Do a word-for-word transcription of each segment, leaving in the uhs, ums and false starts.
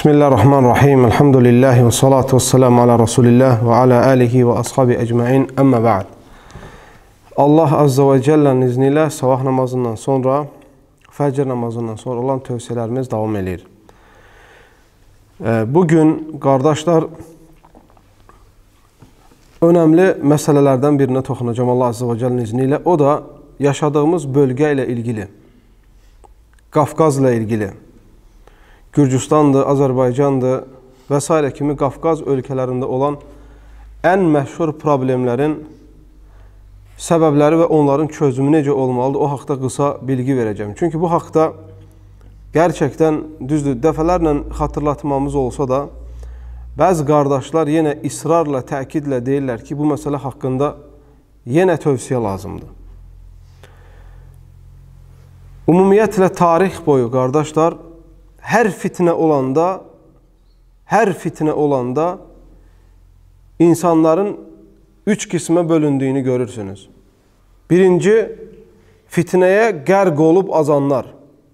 Bismillahirrahmanirrahim. Elhamdülillahi ve salatu ve selamu ala Resulillah ve ala alihi ve ashabi ecmain. Əmmə ba'd. Allah Azza və Cəllənin izniyle sabah namazından sonra, fəcr namazından sonra olan tövsiyelerimiz devam edir. Bugün kardeşler önemli məsələlərdən birine toxunacağım Allah Azza və Cəllənin izniyle. O da yaşadığımız bölge ile ilgili. Qafqaz ile ilgili. Gürcüstandır, Azərbaycandır və s. kimi Qafqaz ölkələrində olan ən məşhur problemlərin səbəbləri və onların çözümü necə olmalıdır, o haqda qısa bilgi verəcəm. Çünki bu haqda gerçəkdən düzdür, dəfələrlə xatırlatmamız olsa da, bəzi qardaşlar yenə israrla, təkidlə deyirlər ki, bu məsələ haqqında yenə tövsiyə lazımdır. Ümumiyyətlə, tarix boyu qardaşlar, hər fitnə olanda, hər fitnə olanda insanların üç qismə bölündüyünü görürsünüz. Birinci, fitnəyə qərq olub azanlar.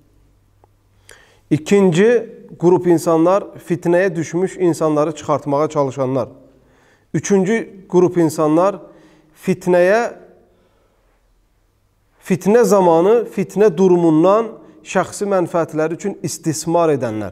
İkinci grup insanlar, fitnəyə düşmüş insanları çıxartmağa çalışanlar. Üçüncü grup insanlar, fitnəyə, fitnə zamanı, fitnə durumundan şəxsi mənfəətləri üçün istismar edənlər.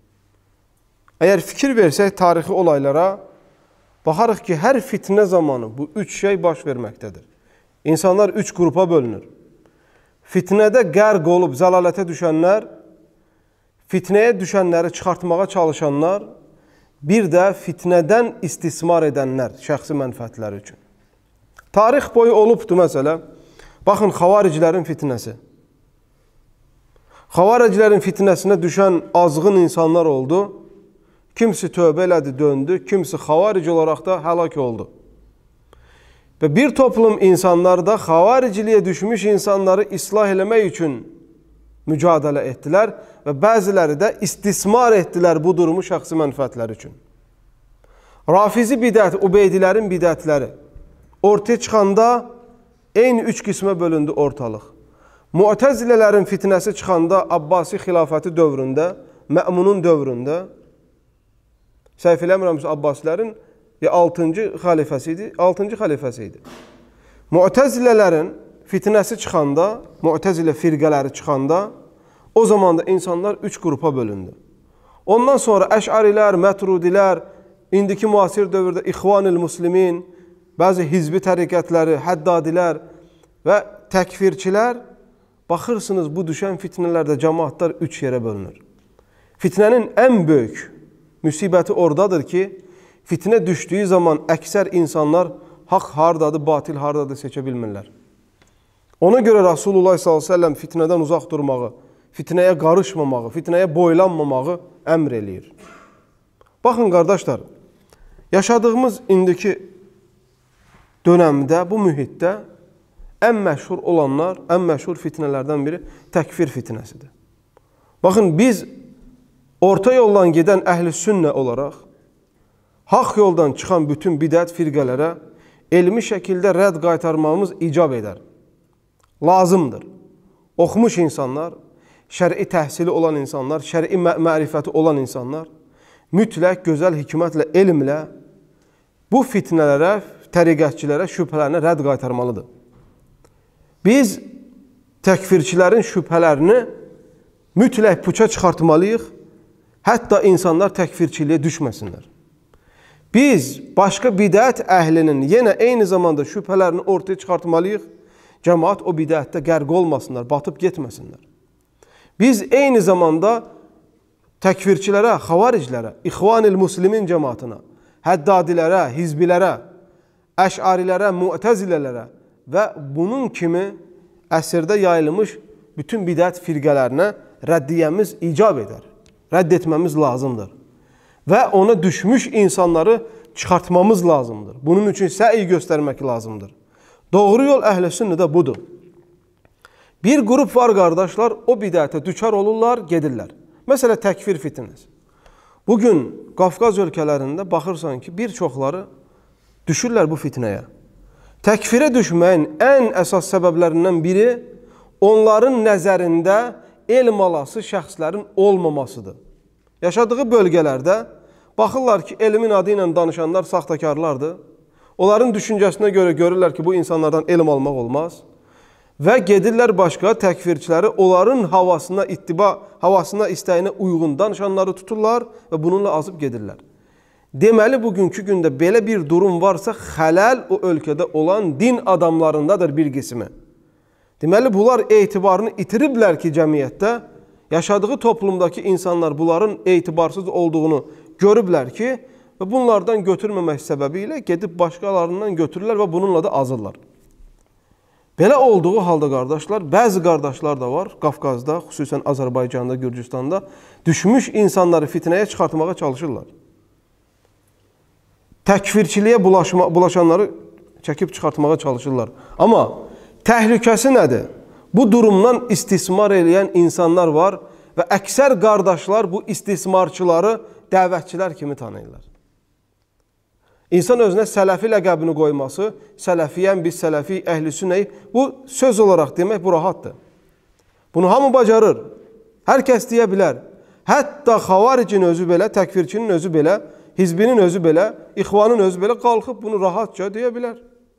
Əgər fikir versək tarixi olaylara, baxarıq ki, hər fitnə zamanı bu üç şey baş verməkdədir. İnsanlar üç qrupa bölünür. Fitnədə qərq olub zəlalətə düşənlər, fitnəyə düşənləri çıxartmağa çalışanlar, bir də fitnədən istismar edənlər şəxsi mənfəətləri üçün. Tarix boyu olubdur məsələ. Baxın, xavaricilərin fitnəsi. Xavaricilərin fitnəsinə düşən azğın insanlar oldu. Kimisi tövbə elədi, döndü. Kimisi xavarici olaraq da həlak oldu. Və bir toplum insanlar da xavariciliyə düşmüş insanları islah eləmək üçün mücadilə etdilər və bəziləri də istismar etdilər bu durumu şəxsi mənfəətləri üçün. Rafizi bidət, Ubeydilərin bidətləri ortaya çıxanda eyni üç qismə bölündü ortalıq. Mu'təzilələrin fitnəsi çıxanda Abbasi xilafəti dövründə, Mə'munun dövründə, səhv eləmirəmsə Abbasilərin altıncı xəlifəsi idi, altıncı xəlifəsi idi. Mu'təzilələrin fitnəsi çıxanda, Mu'təzilə firqələri çıxanda, o zaman da insanlar üç qrupa bölündü. Ondan sonra Əş'arilər, Mətrudilər, indiki müasir dövrdə İxvanil Müslimin, bəzi hizbi təriqətləri, Həddadilər və təkfirçilər, baxırsınız, bu düşən fitnələrdə cəmaatlar üç yerə bölünür. Fitnənin ən böyük müsibəti oradadır ki, fitnə düşdüyü zaman əksər insanlar haqq hardadır, batil hardadır seçə bilmirlər. Ona görə Rasulullah sallallahu əleyhi və səlləm fitnədən uzaq durmağı, fitnəyə qarışmamağı, fitnəyə boylanmamağı əmr eləyir. Baxın, qardaşlar, yaşadığımız indiki dönəmdə, bu mühitdə ən məşhur olanlar, ən məşhur fitnələrdən biri təkfir fitnəsidir. Baxın, biz orta yoldan gedən əhl-i sünnə olaraq, haqq yoldan çıxan bütün bidət firqələrə elmi şəkildə rədd qaytarmamız icab edər. Lazımdır. Oxumuş insanlar, şəri təhsili olan insanlar, şəri mərifəti olan insanlar, mütləq, gözəl hikmətlə, elmlə bu fitnələrə, təriqətçilərə, şübhələrinə rədd qaytarmalıdır. Biz təkfirçilərin şübhələrini mütləq puça çıxartmalıyıq, hətta insanlar təkfirçiliyə düşməsinlər. Biz başqa bidət əhlinin yenə eyni zamanda şübhələrini ortaya çıxartmalıyıq, cəmaat o bidətdə qərq olmasınlar, batıb getməsinlər. Biz eyni zamanda təkfirçilərə, xavaricilərə, İxvanil Müslimin cəmaatına, həddadilərə, hizbilərə, əş'arilərə, mu'təzilələrə və bunun kimi əsrdə yayılmış bütün bidət firqələrinə rəddiyəmiz icab edər. Rədd etməmiz lazımdır. Və ona düşmüş insanları çıxartmamız lazımdır. Bunun üçün səy göstərmək lazımdır. Doğru yol əhl-i sünnədə budur. Bir qrup var, qardaşlar, o bidətə düçar olurlar, gedirlər. Məsələ təkfir fitnəsi. Bugün Qafqaz ölkələrində baxırsan ki, bir çoxları düşürlər bu fitnəyə. Təkfirə düşməyin ən əsas səbəblərindən biri onların nəzərində elm alası şəxslərin olmamasıdır. Yaşadığı bölgələrdə baxırlar ki, elmin adı ilə danışanlar saxtakarlardır. Onların düşüncəsinə görə görürlər ki, bu insanlardan elm almaq olmaz. Və gedirlər başqa təkfirçiləri onların havasına, ittiba, havasına, istəyinə uyğun danışanları tuturlar və bununla azıb gedirlər. Deməli, bugünkü gündə belə bir durum varsa, xələl o ölkədə olan din adamlarındadır bir qismi. Deməli, bunlar etibarını itiriblər ki, cəmiyyətdə, yaşadığı toplumdakı insanlar bunların etibarsız olduğunu görüblər ki, və bunlardan götürməmək səbəbi ilə gedib başqalarından götürürlər və bununla da azırlar. Belə olduğu halda qardaşlar, bəzi qardaşlar da var, Qafqazda, xüsusən Azərbaycanda, Gürcüstanda düşmüş insanları fitnəyə çıxartmağa çalışırlar. Təkfirçiliyə bulaşma, bulaşanları çəkib çıxartmağa çalışırlar. Amma təhlükəsi nədir? Bu durumdan istismar eləyən insanlar var və əksər qardaşlar bu istismarçıları dəvətçilər kimi tanıyırlar. İnsan özünə sələfi ləqəbini qoyması, sələfiyyən, biz sələfi, əhl-i sünnəyik, bu söz olaraq demək bu rahatdır. Bunu hamı bacarır. Hər kəs deyə bilər. Hətta xavaricin özü belə, təkfirçinin özü belə, hizbinin özü belə, ixvanın özü belə qalxıb bunu rahatca deyə bilər.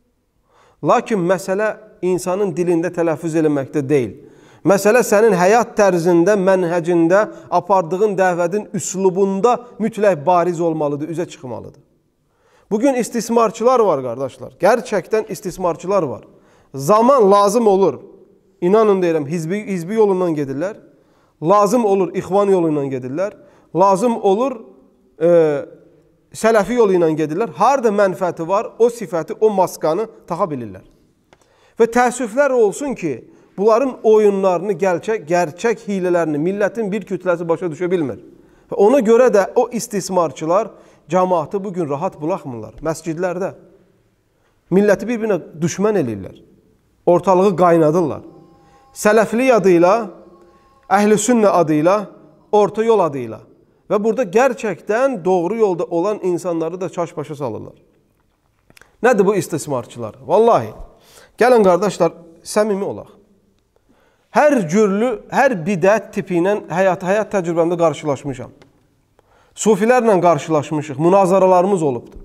Lakin məsələ insanın dilində tələffüz eləməkdə deyil. Məsələ sənin həyat tərzində, mənhəcində, apardığın dəvədin üslubunda mütləq bariz olmalıdır, üzə çıxmalıdır. Bugün istismarçılar var qardaşlar. Gerçəkdən istismarçılar var. Zaman lazım olur. İnanın deyirəm, hizbi, hizbi yolundan gedirlər. Lazım olur, ixvan yolundan gedirlər. Lazım olur, e, sələfi yolu ilə gedirlər. Harada mənfəti var, o sifəti, o maskanı taxa bilirlər. Və təəssüflər olsun ki, bunların oyunlarını, gerçək, gerçək hilələrini millətin bir kütləsi başa düşə bilmir. Və ona görə də o istismarçılar cəmaatı bugün rahat buraxmırlar məscidlərdə. Milləti bir-birinə düşmən eləyirlər. Ortalığı qaynadırlar. Sələflik adıyla, əhl-i sünnə adıyla, orta yol adıyla. Və burada gerçəkdən doğru yolda olan insanları da çaş-başa salırlar. Nədir bu istismarçılar? Vallahi, gəlin qardaşlar, səmimi olaq. Hər cürlü, hər bidət tipi ilə həyat, həyat təcrübəmdə qarşılaşmışam. Sufilərlə qarşılaşmışıq, münazaralarımız olubdur.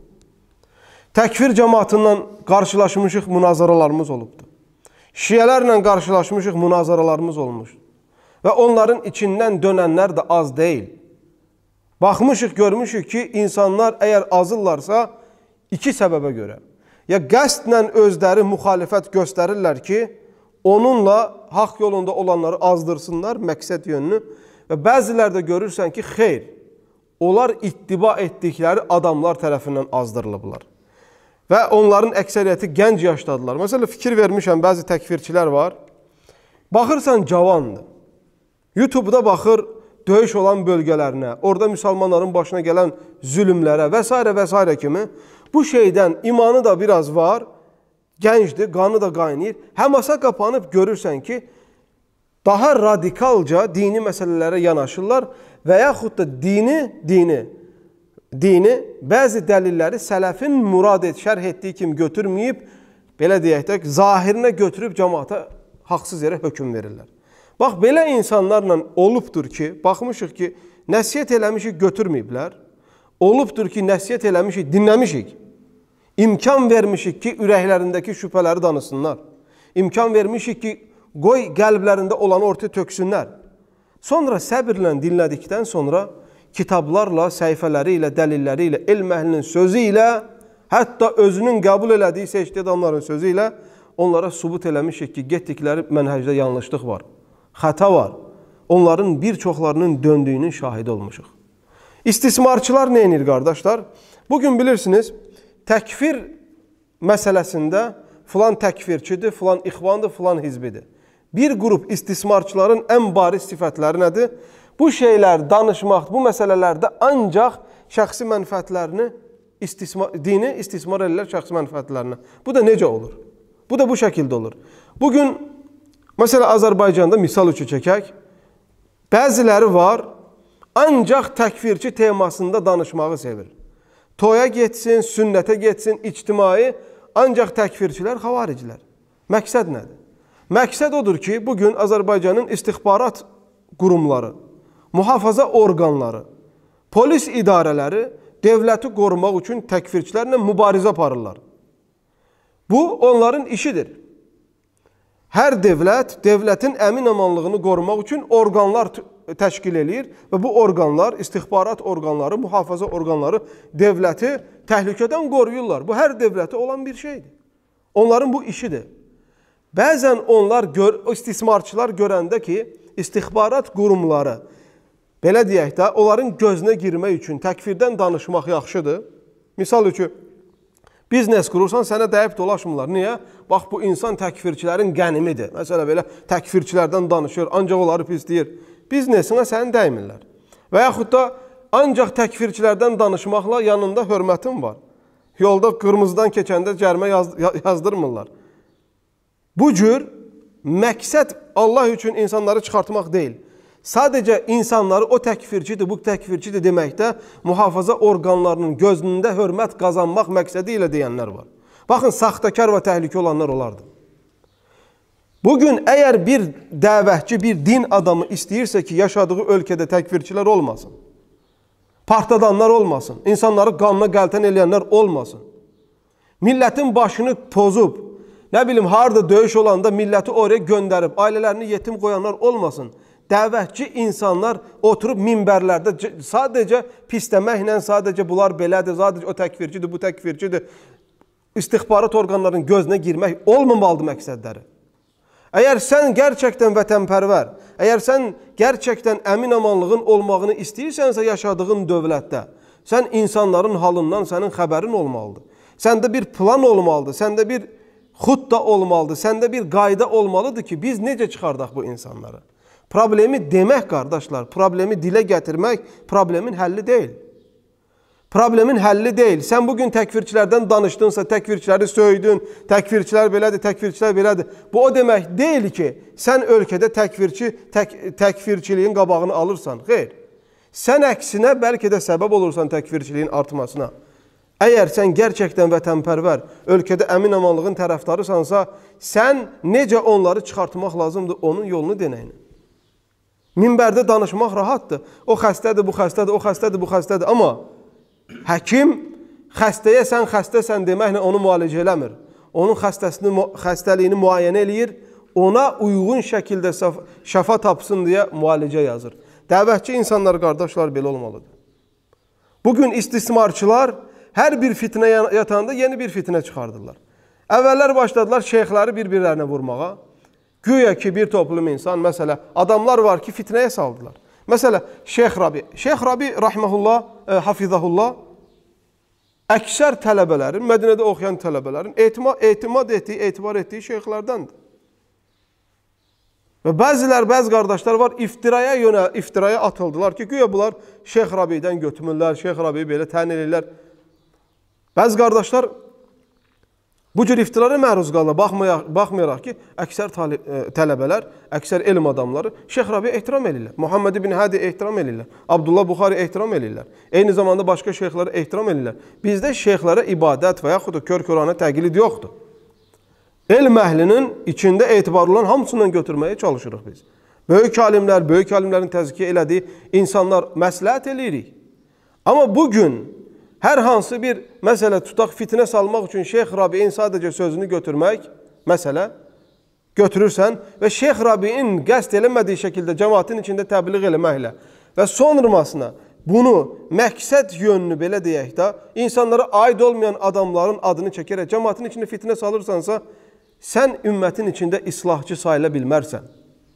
Təkfir cəmaatından qarşılaşmışıq, münazaralarımız olubdur. Şiyələrlə qarşılaşmışıq, münazaralarımız olmuşdur. Və onların içindən dönənlər də az deyil. Baxmışıq, görmüşük ki, insanlar əgər azırlarsa, iki səbəbə görə. Ya qəsdlə özləri müxalifət göstərirlər ki, onunla haqq yolunda olanları azdırsınlar, məqsəd yönünü. Və bəzilər də görürsən ki, xeyr, onlar ittiba etdikləri adamlar tərəfindən azdırılıblar. Və onların əksəriyyəti gənc yaşdadılar. Məsələn, fikir vermişəm, bəzi təkfirçilər var. Baxırsan, cavandır. YouTube'da baxır, döyüş olan bölgələrinə, orada müsəlmanların başına gələn zülümlərə və s. və s. kimi bu şeydən imanı da biraz var, gəncdir, qanı da qaynayır. Həmasa qapanıb görürsən ki, daha radikalca dini məsələlərə yanaşırlar və yaxud da dini, dini, dini, bəzi dəlilləri sələfin murad et, şərh etdiyi kimi götürməyib, belə deyək də, zahirinə götürüb cəmaata haqsız yerə hökm verirlər. Bax, belə insanlarla olubdur ki, baxmışıq ki, nəsiyyət eləmişik, götürməyiblər. Olubdur ki, nəsiyyət eləmişik, dinləmişik. İmkan vermişik ki, ürəklərindəki şübhələri danısınlar. İmkan vermişik ki, qoy qəlblərində olanı ortaya töksünlər. Sonra səbirlə dinlədikdən sonra kitablarla, səhifələri ilə, dəlilləri ilə, elm əhlinin sözü ilə, hətta özünün qəbul elədiyi seçdiyi adamların sözü ilə onlara subut eləmişik ki, getdikləri mənhəcdə yanlışlıq var, xəta var. Onların bir çoxlarının döndüyünün şahidi olmuşuq. İstismarçılar nə edir, qardaşlar? Bugün bilirsiniz, təkfir məsələsində filan təkfirçidir, filan ixvandır, filan hizbidir. Bir qrup istismarçıların ən bariz sifətləri nədir? Bu şeylər danışmaq, bu məsələlərdə ancaq şəxsi mənfəətlərini, istismar, dini istismar edirlər şəxsi mənfəətlərini. Bu da necə olur? Bu da bu şəkildə olur. Bugün, məsələ Azərbaycanda misal üçün çəkək, bəziləri var, ancaq təkfirçi temasında danışmağı sevir. Toya getsin, sünnətə getsin, ictimai, ancaq təkfirçilər xavaricilər. Məqsəd nədir? Məqsəd odur ki, bugün Azərbaycanın istixbarat qurumları, mühafaza orqanları polis idarələri dövləti qorumaq üçün təkfirçilərlə mübarizə aparırlar. Bu, onların işidir. Hər dövlət, dövlətin əmin-amanlığını qorumaq üçün orqanlar təşkil edir və bu orqanlar, istihbarat orqanları, mühafizə orqanları dövləti təhlükədən qoruyurlar. Bu, hər dövlətə olan bir şeydir. Onların bu işidir. Bəzən onlar, istismarçılar görəndə ki, istihbarat qurumları, belə deyək də, onların gözünə girmək üçün təkfirdən danışmaq yaxşıdır. Misal üçün, biznes qurursan, sənə dəyib dolaşmırlar. Niyə? Bax, bu insan təkfirçilərin qənimidir. Məsələ belə, təkfirçilərdən danışır, ancaq onları pisləyir. Biznesinə səni dəymirlər. Və yaxud da, ancaq təkfirçilərdən danışmaqla yanında hörmətin var. Yolda qırmızıdan keçəndə cərimə yaz, yazdırmırlar. Bu cür məqsəd Allah üçün insanları çıxartmaq deyil. Sadəcə insanları o təkfirçidir, bu təkfirçidir deməkdə mühafizə orqanlarının gözündə hörmət qazanmaq məqsədi ilə deyənlər var. Baxın, saxtakar və təhlükə olanlar olardı. Bugün əgər bir dəvətçi, bir din adamı istəyirsə ki, yaşadığı ölkədə təkfirçilər olmasın, partladanlar olmasın, insanları qanına qəltən eləyənlər olmasın, millətin başını pozub, nə bilim, harada döyüş olanda milləti oraya göndərib, ailələrini yetim qoyanlar olmasın. Dəvətçi insanlar oturub minbərlərdə sadəcə pisləməklə, sadəcə bunlar belədir, sadəcə o təkfirçidir, bu təkfirçidir, istihbarat orqanlarının gözünə girmək olmamalıdır məqsədləri. Əgər sən gerçəkdən vətənpərvər, əgər sən gerçəkdən əmin-amanlığın olmağını istəyirsənsə yaşadığın dövlətdə, sən insanların halından sənin xəbərin olmalıdır. Səndə bir plan olmalıdır, səndə bir xutta olmalıdır, səndə bir qayda olmalıdır ki, biz necə çıxardaq bu insanları? Problemi demək, qardaşlar, problemi dilə gətirmək problemin həlli deyil. Problemin həlli deyil. Sən bugün təkfirçilərdən danışdınsa, təkfirçiləri söydün, təkfirçilər belədir, təkfirçilər belədir. Bu o demək deyil ki, sən ölkədə təkfirçi, tək, təkfirçiliyin qabağını alırsan. Xeyr. Sən əksinə bəlkə də səbəb olursan təkfirçiliyin artmasına. Əgər sən gerçəkdən vətənpərvər, ölkədə əmin-amanlığın tərəfdarısansa, sən necə onları çıxartmaq lazımdır, onun yolunu denəyin. Minbərdə danışmaq rahatdır. O xəstədir, bu xəstədir, o xəstədir, bu xəstədir. Amma həkim xəstəyə sən xəstəsən deməklə onu müalicə eləmir. Onun xəstəsini, xəstəliyini müayənə eləyir, ona uyğun şəkildə şəfa tapsın deyə müalicə yazır. Dəvətçi insanlar, qardaşlar, belə olmalıdır. Bugün istismarçılar hər bir fitnə yatanda yeni bir fitnə çıxardırlar. Əvvəllər başladılar şeyxləri bir-birlərinə vurmağa. Güya ki, bir toplum insan, məsələ, adamlar var ki, fitnəyə saldılar. Məsələ, Şeyx Rabi. Şeyx Rabi, rahməhullah, e, hafizahullah, əksər tələbələrin, Mədinədə oxuyan tələbələrin etimad, etimad etdiyi, etibar etdiyi şeyxlərdəndir. Və bəzilər, bəzi qardaşlar var, iftiraya yönə, iftiraya atıldılar ki, güya bunlar Şeyx Rabi'dən götürmürlər, Şeyx Rabi'yi belə təyin edirlər. Bəzi qardaşlar bu cür iftirara məruz qalır, baxmayaraq, baxmayaraq ki, əksər talib, e, tələbələr, əksər elm adamları Şeyx Rabi'yə ehtiram edirlər. Muhammed ibn Hadi ehtiram edirlər. Abdullah Buxari ehtiram edirlər. Eyni zamanda başqa şeyxlərə ehtiram edirlər. Bizdə şeyxlərə ibadət və yaxud da kör-körana təqlid yoxdur. Elm əhlinin içində etibarlı olan hamısından götürməyə çalışırıq biz. Böyük alimlər, böyük alimlərin təzkiyə elədiyi insanlar məsləhət eləyirik. Amma bugün hər hansı bir məsələ tutaq fitnə salmaq üçün Şeyx Rabi'in sadəcə sözünü götürmək, məsələ götürürsən və Şeyx Rabi'in qəsd eləmədiyi şəkildə cəmaatın içində təbliğ eləməklə və sonramasına bunu məqsəd yönünü belə deyək də, insanlara aid olmayan adamların adını çəkərək cəmaatın içində fitnə salırsansa, sən ümmətin içində islahçı sayıla bilmərsən.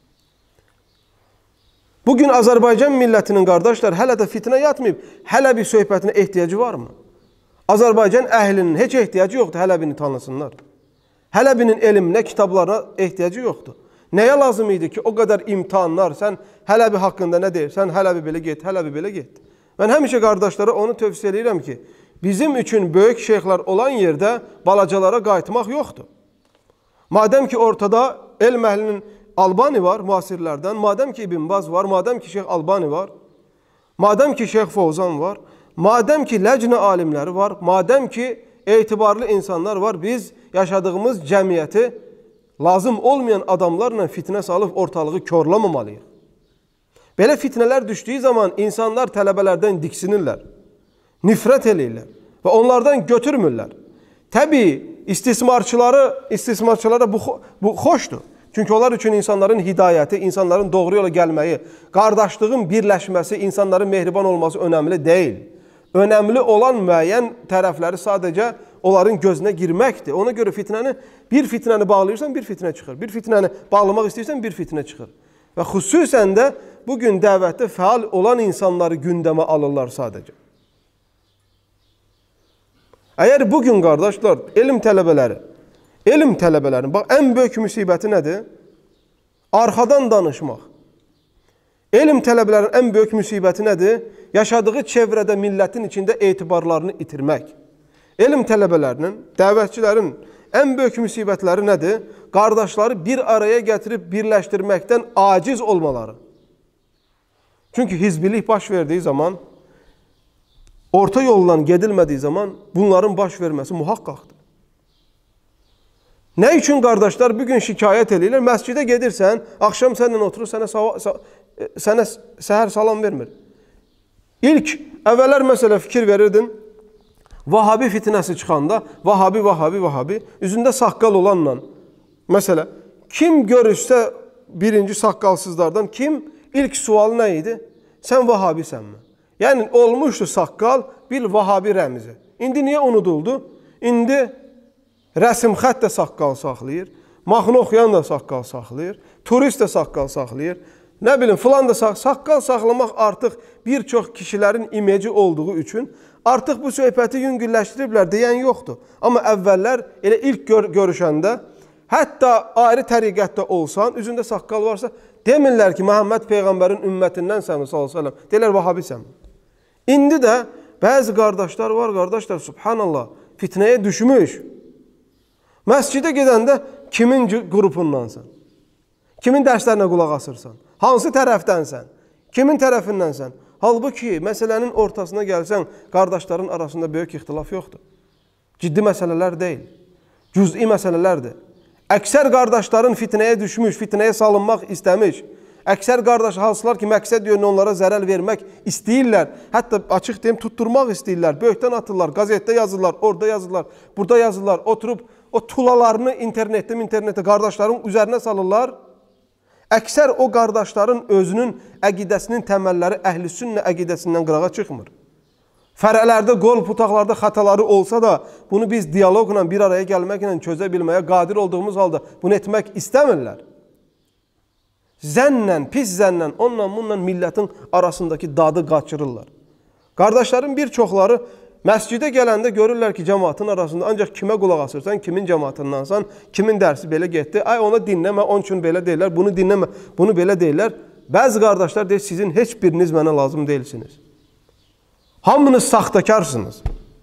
Bugün Azərbaycan millətinin qardaşlar hələ də fitnə yatmayıb, Hələbi söhbətinə ehtiyacı varmı? Azərbaycan əhlinin heç ehtiyacı yoxdur, Hələbini tanısınlar. Hələbinin elminə, kitablarına ehtiyacı yoxdur. Nəyə lazım idi ki, o qədər imtihanlar, sən Hələbi haqqında nə deyirsən, Hələbi belə get, Hələbi belə get. Mən həmişə qardaşlara onu tövsiyə edirəm ki, bizim üçün böyük şeyxlər olan yerdə balacalara qayıtmaq yoxdur. Madəm ki, ortada elm əhlinin Albani var müasirlərdən, madəm ki İbn Baz var, madəm ki Şeyx Albani var, madəm ki Şeyx Fovzan var, madəm ki ləcnə alimləri var, madəm ki etibarlı insanlar var, biz yaşadığımız cəmiyyəti lazım olmayan adamlarla fitnə salıb ortalığı körlamamalıyıq. Belə fitnələr düşdüyü zaman insanlar tələbələrdən diksinirlər, nifrət eləyirlər və onlardan götürmürlər. Təbii istismarçıları, istismarçılara bu, bu xoşdur. Çünki onlar üçün insanların hidayəti, insanların doğru yola gəlməyi, qardaşlığın birləşməsi, insanların mehriban olması önəmli deyil. Önəmli olan müəyyən tərəfləri sadəcə onların gözünə girməkdir. Ona görə fitnəni, bir fitnəni bağlayırsan, bir fitnə çıxır. Bir fitnəni bağlamaq istəyirsən, bir fitnə çıxır. Və xüsusən də bugün dəvətdə fəal olan insanları gündəmə alırlar sadəcə. Əgər bugün qardaşlar, elm tələbələri, elm tələbələrinin, bax, ən böyük müsibəti nədir? Arxadan danışmaq. Elm tələbələrinin ən böyük müsibəti nədir? Yaşadığı çevrədə millətin içində etibarlarını itirmək. Elm tələbələrinin, dəvətçilərin ən böyük müsibətləri nədir? Qardaşları bir araya gətirib birləşdirməkdən aciz olmaları. Çünki hizbilik baş verdiyi zaman, orta yoldan gedilmədiyi zaman bunların baş verməsi muhaqqaqdır. Nə üçün qardaşlar bugün şikayət edirlər? Məscidə gedirsən, axşam səninlə oturur, sənə, sənə səhər salam vermir. İlk, əvvəllər məsələ fikir verirdin, Vahabi fitnəsi çıxanda, Vahabi, Vahabi, Vahabi, üzündə saqqal olanla, məsələ, kim görüşsə birinci saqqalsızlardan, kim ilk sualı nə idi? Sən Vahabisənmi? Yəni, olmuşdu saqqal, bil Vahabi rəmizi. İndi niyə unuduldu? İndi rəsm xət də saqqal saxlayır, mahnı oxuyan da saqqal saxlayır, turist də saqqal saxlayır, nə bilim, filan da saqqal, saqqal saxlamaq artıq bir çox kişilərin imeci olduğu üçün artıq bu söhbəti yüngülləşdiriblər, deyən yoxdur. Amma əvvəllər, elə ilk gör görüşəndə, hətta ayrı təriqətdə olsan, üzündə saqqal varsa, demirlər ki, Məhəmməd Peyğəmbərin ümmətindən sən, sallallahu əleyhi və səlləm, deyirlər, Vahabisən. İndi də bəzi qardaşlar var, qardaşlar, subhanallah, fitnəyə düşmüş. Məscidə gedəndə kimin qrupundansan? Kimin dərslərinə qulaq asırsan? Hansı tərəfdənsən? Kimin tərəfindənsən? Halbuki, məsələnin ortasına gəlsən, qardaşların arasında böyük ixtilaf yoxdur. Ciddi məsələlər deyil. Cüz'i məsələlərdir. Əksər qardaşların fitnəyə düşmüş, fitnəyə salınmaq istəmiş. Əksər qardaş hansılar ki, məqsəd yönü onlara zərər vermək istəyirlər. Hətta açıq deyim, tutturmaq istəyirlər. Böyükdən atırlar, qazetdə yazırlar, orada yazırlar, burada yazırlar. Oturub o tulalarını internetdə, internetdə qardaşların üzərinə salırlar. Əksər o qardaşların özünün əqidəsinin təməlləri əhl-i sünnə əqidəsindən qırağa çıxmır. Fərələrdə, qol putaqlarda xətaları olsa da, bunu biz diyaloqla bir araya gəlməklə çözə bilməyə qadir olduğumuz halda bunu etmək istəmirlər. Zənnlə, pis zənnlə, onunla, bununla millətin arasındakı dadı qaçırırlar. Qardaşların bir çoxları məscidə gələndə görürlər ki, cəmaatın arasında ancaq kimə qulaq asırsan, kimin cəmaatındansan, kimin dərsi belə getdi, ay ona dinləmə, onun üçün belə deyirlər, bunu dinləmə, bunu belə deyirlər. Bəzi qardaşlar deyir, sizin heç biriniz mənə lazım deyilsiniz. Hamınız saxtakarsınız.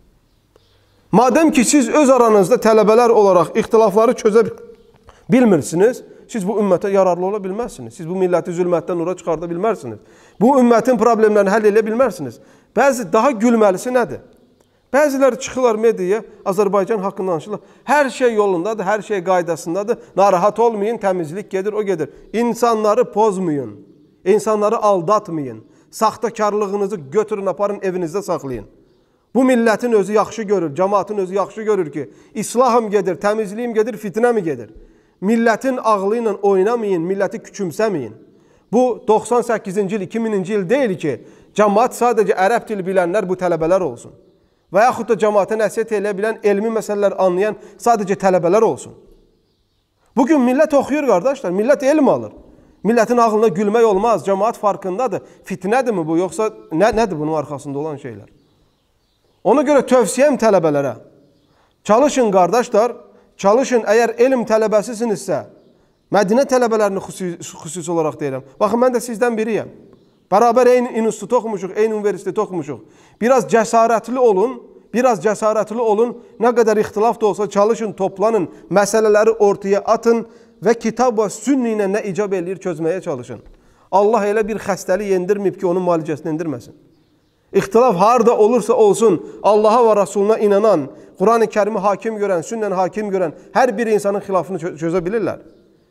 Madəm ki, siz öz aranızda tələbələr olaraq ixtilafları çözə bilmirsiniz, siz bu ümmətə yararlı ola bilməzsiniz. Siz bu milləti zülmətdən nura çıxarda bilmərsiniz. Bu ümmətin problemlərini həll edə bilmərsiniz. Bəzi daha gülməlisi nədir? Bəziləri çıxırlar mediaya, Azərbaycan haqqında danışırlar. Hər şey yolundadır, hər şey qaydasındadır. Narahat olmayın, təmizlik gedir, o gedir. İnsanları pozmayın, insanları aldatmayın. Saxtakarlığınızı götürün, aparın, evinizdə saxlayın. Bu millətin özü yaxşı görür, cəmaatın özü yaxşı görür ki, islahım gedir, təmizliyim gedir, fitnə mi gedir? Millətin ağlı ilə oynamayın, milləti küçümsəməyin. Bu doxsan səkkizinci il, iki minci il deyil ki, cəmaat sadəcə ərəb dili bilənlər bu tələbələr olsun. Və yaxud da cəmaata nəsihət eləyə bilən, elmi məsələlər anlayan sadəcə tələbələr olsun. Bugün millət oxuyur, qardaşlar, millət elm alır. Millətin ağlına gülmək olmaz, cəmaat farkındadır. Fitnədir mi bu, yoxsa nə, nədir bunun arxasında olan şeylər? Ona görə tövsiyəm tələbələrə. Çalışın, qardaşlar, çalışın, əgər elm tələbəsisinizsə, Mədinə tələbələrini xüsusi, xüsusi olaraq deyirəm. Baxın, mən də sizdən biriyəm. Bərabər eyni institutu oxumuşuq, eyni universiteti oxumuşuq. Biraz cəsarətli olun, biraz cəsarətli olun. Nə qədər ixtilaf da olsa çalışın, toplanın, məsələləri ortaya atın və kitab və sünni ilə nə icab eləyir çözməyə çalışın. Allah elə bir xəstəlik yendirməyib ki, onun müalicəsini endirməsin. İxtilaf harada olursa olsun, Allaha və Rasuluna inanan, Quran-ı Kərimi hakim görən, sünnəni hakim görən hər bir insanın xilafını çözə bilirlər.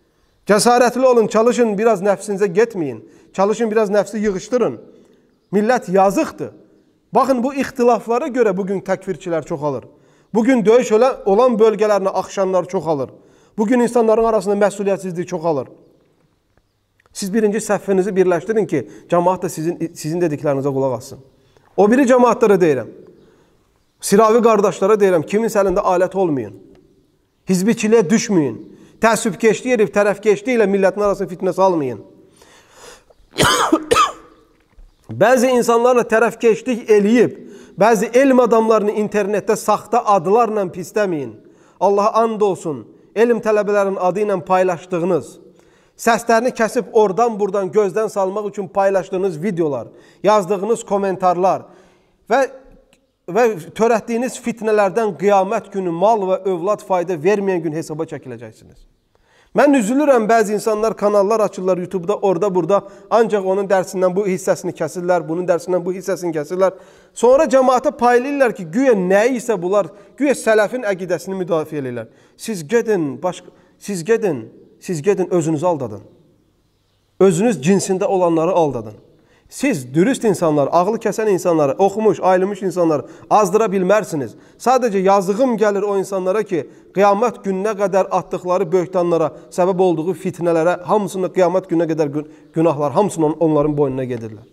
Cəsarətli olun, çalışın, biraz nəfsinizə getməyin. Çalışın, biraz nəfsi yığışdırın. Millət yazıqdır. Baxın, bu ixtilaflara görə bugün təkfirçilər çoxalır. Bugün döyüş olan bölgələrinə axşanlar çoxalır. Bugün insanların arasında məsuliyyətsizlik çoxalır. Siz birinci səhvinizi birləşdirin ki, cəmaat da sizin, sizin dediklərinizə qulaq assın. O biri cəmaatlara deyirəm. Siravi qardaşlara deyirəm, kiminsə əlində alət olmayın. Hizbiçiliyə düşməyin. Təəssübkeşliyi edib, tərəfkeşliyi ilə millətin arasında fitnə salmayın. Bəzi insanlarla tərəfkeşlik eləyib, bəzi elm adamlarını internetdə saxta adlarla pisləməyin. Allaha and olsun, elm tələbələrinin adı ilə paylaşdığınız, səslərini kəsib oradan buradan gözdən salmaq üçün paylaşdığınız videolar, yazdığınız komentarlar və, və törətdiyiniz fitnələrdən qiyamət günü mal və övlad fayda verməyən gün hesaba çəkiləcəksiniz. Mən üzülürəm, bəzi insanlar kanallar açırlar YouTube'da, orada burada, ancaq onun dərsindən bu hissəsini kəsirlər, bunun dərsindən bu hissəsini kəsirlər. Sonra cəmaata paylayırlar ki, güya nə isə bunlar, güya sələfin əqidəsini müdafiə edirlər. Siz gedin, başqa, siz gedin, siz gedin, özünüzü aldadın. Özünüz cinsində olanları aldadın. Siz dürüst insanlar, ağlı kəsən insanları, oxumuş, ayılmış insanları azdıra bilmərsiniz. Sadəcə yazığım gəlir o insanlara ki, qiyamət gününə qədər atdıqları böhtanlara, səbəb olduğu fitnələrə, hamısını qiyamət gününə qədər günahlar, hamısını onların boynuna gedirlər.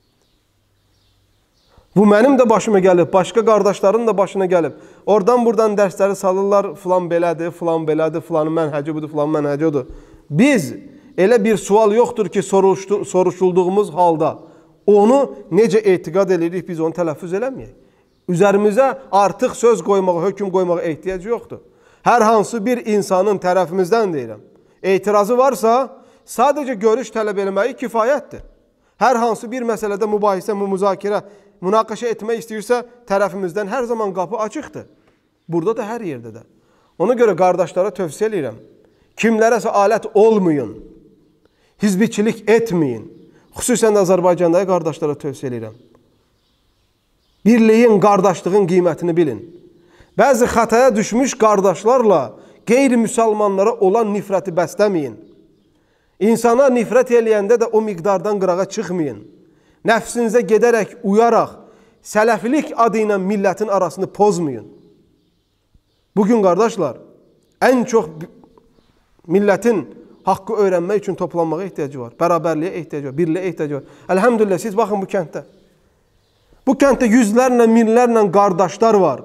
Bu mənim də başıma gəlib, başqa qardaşların da başına gəlib. Oradan buradan dərsləri salırlar, filan belədir, filan belədir, filanın mənhəci budur, filan mənhəci odur. Biz elə bir sual yoxdur ki, soruşulduğumuz halda onu necə etiqad edirik, biz onu tələffüz eləməyək. Üzərimizə artıq söz qoymağa, hökm qoymağa ehtiyac yoxdur. Hər hansı bir insanın tərəfimizdən deyirəm, etirazı varsa, sadəcə görüş tələb eləməyi kifayətdir. Hər hansı bir məsələdə mübahisə, müzakirə, münaqişə etmək istəyirsə, tərəfimizdən hər zaman qapı açıqdır. Burada da, hər yerdə də. Ona görə qardaşlara tövsiyə edirəm. Kimlərəsə alət olmayın. Hizbiçilik etməyin. Xüsusən də Azərbaycandakı qardaşlara tövsiyə edirəm. Birliyin, qardaşlığın qiymətini bilin. Bəzi xətaya düşmüş qardaşlarla qeyri-müsəlmanlara olan nifrəti bəsləməyin. İnsana nifrət eləyəndə də o miqdardan qırağa çıxmayın. Nəfsinizə gedərək, uyaraq, sələfilik adı ilə millətin arasını pozmayın. Bugün qardaşlar, ən çox millətin haqqı öyrənmək üçün toplanmağa ehtiyacı var. Bərabərliyə ehtiyacı var, birliyə ehtiyacı var. Əlhəmdülillah, siz baxın bu kənddə. Bu kənddə yüzlərlə, minlərlə qardaşlar var.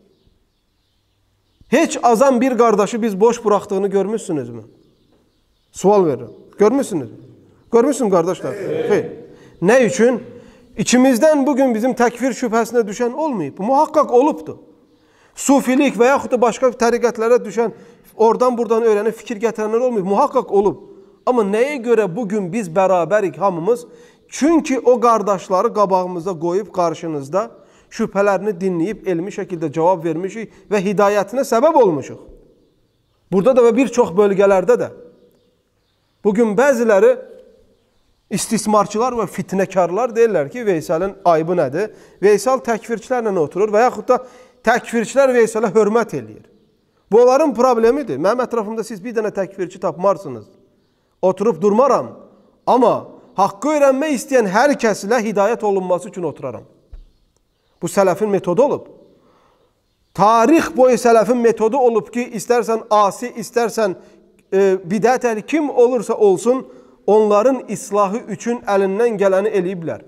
Heç azan bir qardaşı biz boş buraxdığını görmüşsünüzmü? Sual verirəm. Görmüşsünüzmü? Görmüşsün qardaşlar? Xeyr. Nə üçün? İçimizdən bugün bizim təkfir şübhəsinə düşən olmayıb. Bu muhaqqaq olubdur. Sufilik və yaxud da başqa təriqətlərə düşən, oradan buradan öyrənib fikir gətirənlər olmayıb. Muhaqqaq olub. Amma nəyə görə bugün biz bərabərik hamımız? Çünki o qardaşları qabağımızda qoyub qarşınızda şübhələrini dinləyib elmi şəkildə cavab vermişik və hidayətinə səbəb olmuşuq. Burada da və bir çox bölgələrdə də. Bugün bəziləri istismarçılar və fitnəkarlar deyirlər ki, Veysalın ayıbı nədir? Veysal təkfirçilərlə oturur və yaxud da təkfirçilər Veysala hörmət eləyir. Bu onların problemidir. Mənim ətrafımda siz bir dənə təkfirçi tapmarsınız. Oturub durmaram. Amma haqqı öyrənmək istəyən hər kəslə hidayət olunması üçün oturaram. Bu sələfin metodu olub. Tarix boyu sələfin metodu olub ki, istərsən asi, istərsən e, bidət əhli, kim olursa olsun, onların islahı üçün əlindən gələni eləyiblər.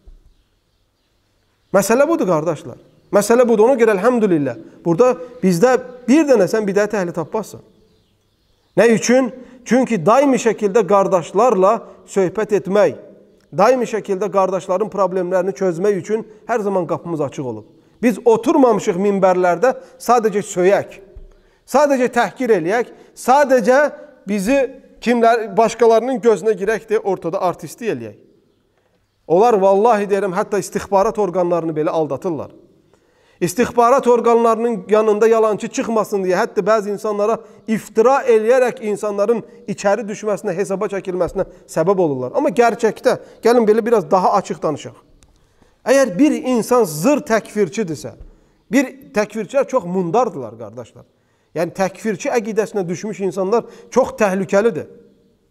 Məsələ budur, qardaşlar. Məsələ budur. Ona görə əlhəmdülillah. Burada bizdə bir dənə sən bidət əhli tapmazsan. Nə üçün? Çünki daimi şəkildə qardaşlarla söhbət etmək, daimi şəkildə qardaşların problemlərini çözmək üçün hər zaman qapımız açıq olub. Biz oturmamışıq minbərlərdə sadəcə söyək, sadəcə təhqir eləyək, sadəcə bizi kimlər, başqalarının gözünə girək deyə ortada artistlik eləyək. Onlar vallahi deyirəm, hətta istixbarat orqanlarını belə aldatırlar. İstixbarat orqanlarının yanında yalancı çıxmasın deyə hətta bəzi insanlara iftira eləyərək insanların içəri düşməsinə, hesaba çəkilməsinə səbəb olurlar. Amma gerçəkdə, gəlin belə biraz daha açıq danışaq. Əgər bir insan zır təkfirçidirsə, bir təkfirçilər çox mundardırlar, qardaşlar. Yəni təkfirçi əqidəsinə düşmüş insanlar çox təhlükəlidir.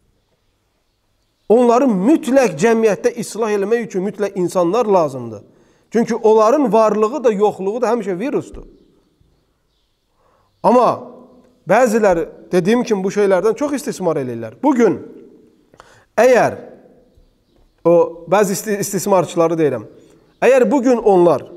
onların mütləq cəmiyyətdə islah eləmək üçün mütləq insanlar lazımdır. Çünki onların varlığı da, yoxluğu da həmişə virusdur. Amma bəziləri, dediyim kimi, bu şeylərdən çox istismar edirlər. Bugün, əgər, o, bəzi istismarçıları deyirəm, əgər bugün onlar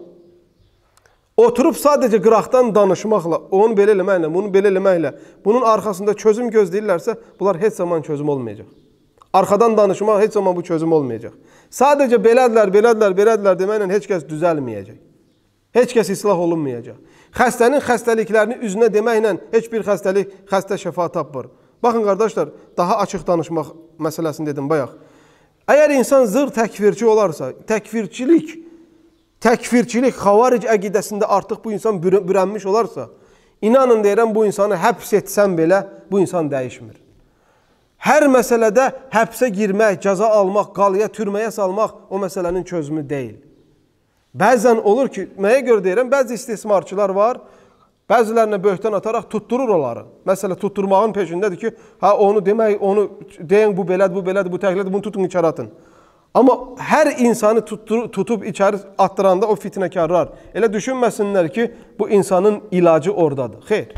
oturub sadəcə qıraqdan danışmaqla, onu belə eləməklə, bunu belə eləməklə, bunun arxasında çözüm gözləyirlərsə, bunlar heç zaman çözüm olmayacaq. Arxadan danışmaq heç zaman bu çözüm olmayacaq. Sadəcə belədilər, belədilər, belədilər deməklə heç kəs düzəlməyəcək. Heç kəs islah olunmayacaq. Xəstənin xəstəliklərini üzünə deməklə heç bir xəstəlik, xəstə şəfa tapmır. Baxın, qardaşlar, daha açıq danışmaq məsələsini dedim bayaq. Əgər insan zır təkfirçi olarsa, təkfirçilik, təkfirçilik, xavaric əqidəsində artıq bu insan bürənmiş olarsa, inanın deyirəm, bu insanı həbs etsən belə, bu insan dəyişmir. Hər məsələdə həbsə girmək, cəza almaq, qalıya, türməyə salmaq o məsələnin çözümü deyil. Bəzən olur ki, nəyə görə deyirəm, bəzi istismarçılar var, bəzilərinə böhtan ataraq tutturur onları. Məsələ, tutturmağın peşindədir ki, ha, onu demək, onu deyin, bu belədir, bu belədir, bu təklidir, bunu tutun, içəri atın. Amma hər insanı tuttur, tutub içəri attıranda o fitnəkarlar elə düşünməsinlər ki, bu insanın ilacı oradadır. Xeyr.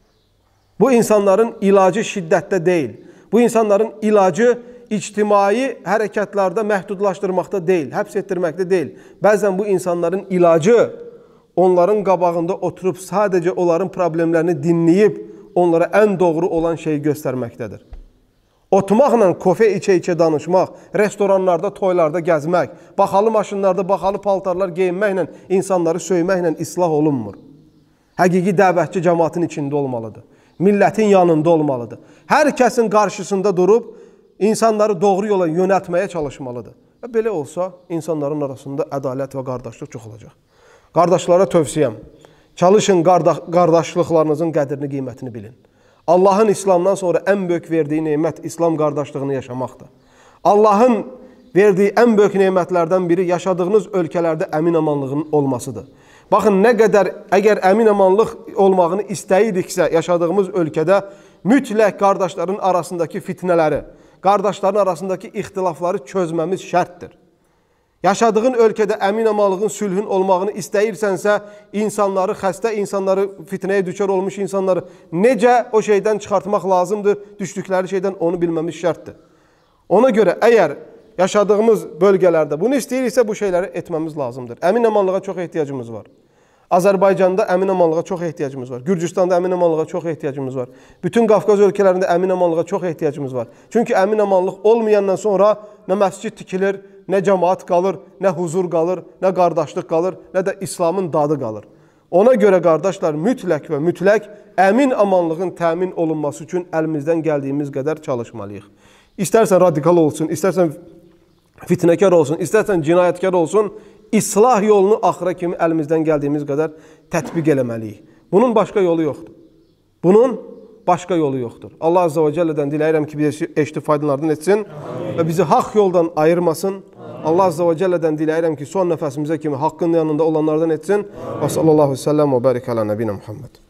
Bu insanların ilacı şiddətdə deyil. Bu insanların ilacı ictimai hərəkətlərdə məhdudlaşdırmaqda deyil, həbs etdirməkdə deyil. Bəzən bu insanların ilacı onların qabağında oturub sadəcə onların problemlərini dinləyib onlara ən doğru olan şeyi göstərməkdədir. Oturmaqla kofe içə-içə danışmaq, restoranlarda, toylarda gəzmək, baxalı maşınlarda, baxalı paltarlar geyinməklə, insanları söyməklə islah olunmur. Həqiqi dəvətçi cəmaatın içində olmalıdır. Millətin yanında olmalıdır. Hər kəsin qarşısında durub, insanları doğru yola yönəltməyə çalışmalıdır. Və belə olsa, insanların arasında ədalət və qardaşlıq çox olacaq. Qardaşlara tövsiyəm, çalışın qardaşlıqlarınızın qədrini, qiymətini bilin. Allahın İslamdan sonra ən böyük verdiyi neymət İslam qardaşlığını yaşamaqdır. Allahın verdiyi ən böyük neymətlərdən biri yaşadığınız ölkələrdə əmin-amanlığın olmasıdır. Baxın, nə qədər əgər əmin-amanlıq olmağını istəyiriksə yaşadığımız ölkədə mütləq qardaşların arasındakı fitnələri, qardaşların arasındakı ixtilafları çözməmiz şərtdir. Yaşadığın ölkədə əmin-amanlığın, sülhün olmağını istəyirsənsə, insanları, xəstə insanları, fitnəyə düşər olmuş insanları necə o şeydən çıxartmaq lazımdır, düşdükləri şeydən onu bilməmiz şərtdir. Ona görə əgər yaşadığımız bölgələrdə bunu istəyiriksə, bu şeyləri etməmiz lazımdır. Əmin-amanlığa çox ehtiyacımız var. Azərbaycanda əmin-amanlığa çox ehtiyacımız var. Gürcüstanda əmin-amanlığa çox ehtiyacımız var. Bütün Qafqaz ölkələrində əmin-amanlığa çox ehtiyacımız var. Çünki əmin-amanlıq olmayandan sonra nə məscid tikilir, nə cəmaat qalır, nə huzur qalır, nə qardaşlıq qalır, nə də İslamın dadı qalır. Ona görə qardaşlar, mütləq və mütləq əmin-amanlığın təmin olunması üçün əlimizdən gəldiyimiz qədər çalışmalıyıq. İstərsən radikal olsun, istərsən fitnəkar olsun, istərsən cinayətkar olsun, İslah yolunu axıra kimi əlimizdən gəldiyimiz qədər tətbiq eləməliyik. Bunun başqa yolu yoxdur. Bunun başqa yolu yoxdur. Allah Azza və Cəllədən diləyirəm ki, bizi eşitib faydalardan etsin və bizi haqq yoldan ayırmasın. Allah Azza və Cəllədən diləyirəm ki, son nəfəsimizə kimi haqqın yanında olanlardan etsin. Və sallallahu aleyhi və səlləm və bərik alə nəbinə Muhammed.